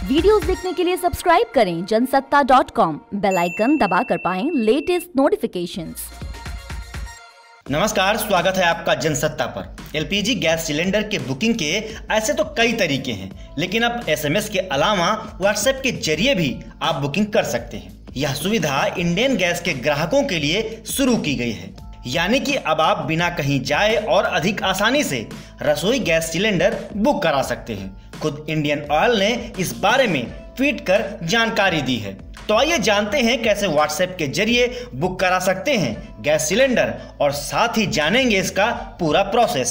Videos देखने के लिए सब्सक्राइब करें जनसत्ता.com, बेल आइकन दबाकर पाएं लेटेस्ट नोटिफिकेशंस। नमस्कार, स्वागत है आपका जनसत्ता पर। एलपीजी गैस सिलेंडर के बुकिंग के ऐसे तो कई तरीके हैं, लेकिन अब एसएमएस के अलावा व्हाट्सएप के जरिए भी आप बुकिंग कर सकते हैं। यह सुविधा इंडियन गैस के ग्राहकों के लिए शुरू की गई है, यानी कि अब आप बिना कहीं जाए और अधिक आसानी से रसोई गैस सिलेंडर बुक करा सकते हैं। खुद इंडियन ऑयल ने इस बारे में ट्वीट कर जानकारी दी है। तो आइए जानते हैं कैसे व्हाट्सएप के जरिए बुक करा सकते हैं गैस सिलेंडर, और साथ ही जानेंगे इसका पूरा प्रोसेस।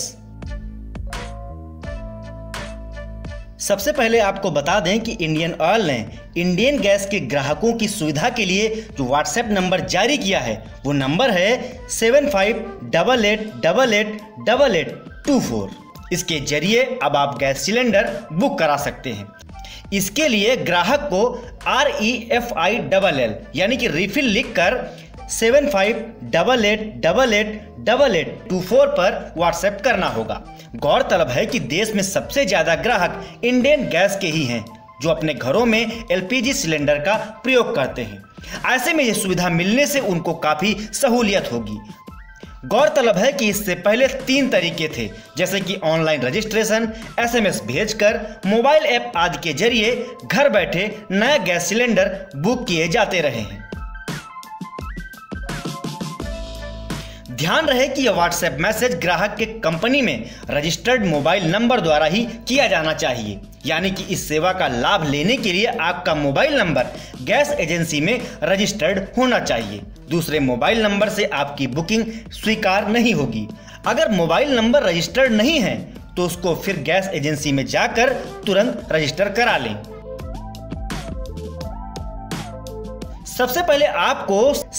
सबसे पहले आपको बता दें कि इंडियन ऑयल ने इंडियन गैस के ग्राहकों की सुविधा के लिए जो व्हाट्सएप नंबर जारी किया है वो नंबर है 7588888824। इसके जरिए अब आप गैस सिलेंडर बुक करा सकते हैं। इसके लिए ग्राहक को REFILL यानी कि रिफिल लिखकर 7588888824 पर व्हाट्सएप करना होगा। गौरतलब है कि देश में सबसे ज्यादा ग्राहक इंडियन गैस के ही हैं, जो अपने घरों में एलपीजी सिलेंडर का प्रयोग करते हैं। ऐसे में यह सुविधा मिलने से उनको काफी सहूलियत होगी। गौरतलब है कि इससे पहले 3 तरीके थे, जैसे कि ऑनलाइन रजिस्ट्रेशन, एसएमएस भेजकर, मोबाइल ऐप आदि के जरिए घर बैठे नया गैस सिलेंडर बुक किए जाते रहे हैं। ध्यान रहे कि यह व्हाट्सएप मैसेज ग्राहक के कंपनी में रजिस्टर्ड मोबाइल नंबर द्वारा ही किया जाना चाहिए, यानी कि इस सेवा का लाभ लेने के लिए आपका मोबाइल नंबर गैस एजेंसी में रजिस्टर्ड होना चाहिए। दूसरे मोबाइल नंबर से आपकी बुकिंग स्वीकार नहीं होगी। अगर मोबाइल नंबर रजिस्टर्ड नहीं है तो उसको फिर गैस एजेंसी में जाकर तुरंत रजिस्टर करा लें। सबसे पहले आपको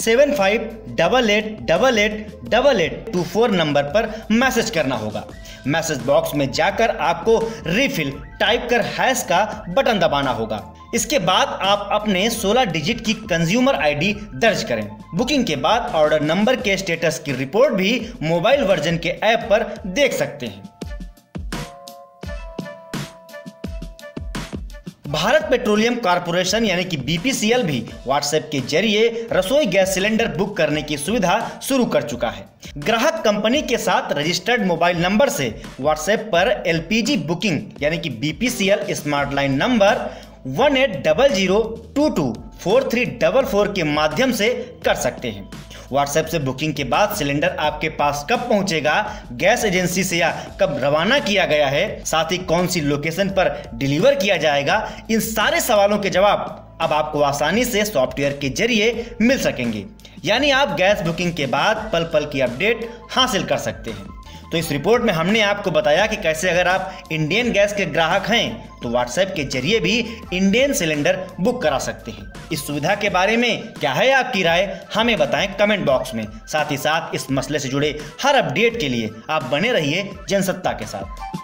7588888824 नंबर पर मैसेज करना होगा। मैसेज बॉक्स में जाकर आपको रिफिल टाइप कर हैश का बटन दबाना होगा। इसके बाद आप अपने 16 डिजिट की कंज्यूमर आईडी दर्ज करें। बुकिंग के बाद ऑर्डर नंबर के स्टेटस की रिपोर्ट भी मोबाइल वर्जन के ऐप पर देख सकते हैं। भारत पेट्रोलियम कॉर्पोरेशन यानी कि BPCL भी व्हाट्सएप के जरिए रसोई गैस सिलेंडर बुक करने की सुविधा शुरू कर चुका है। ग्राहक कंपनी के साथ रजिस्टर्ड मोबाइल नंबर से व्हाट्सएप पर एलपीजी बुकिंग यानी कि BPCL स्मार्ट लाइन नंबर 1800224344 के माध्यम से कर सकते हैं। व्हाट्सएप से बुकिंग के बाद सिलेंडर आपके पास कब पहुंचेगा, गैस एजेंसी से या कब रवाना किया गया है, साथ ही कौन सी लोकेशन पर डिलीवर किया जाएगा, इन सारे सवालों के जवाब अब आपको आसानी से सॉफ्टवेयर के जरिए मिल सकेंगे। यानी आप गैस बुकिंग के बाद पल पल की अपडेट हासिल कर सकते हैं। तो इस रिपोर्ट में हमने आपको बताया कि कैसे अगर आप इंडियन गैस के ग्राहक हैं तो व्हाट्सएप के जरिए भी इंडियन सिलेंडर बुक करा सकते हैं। इस सुविधा के बारे में क्या है आपकी राय, हमें बताएं कमेंट बॉक्स में। साथ ही साथ इस मसले से जुड़े हर अपडेट के लिए आप बने रहिए जनसत्ता के साथ।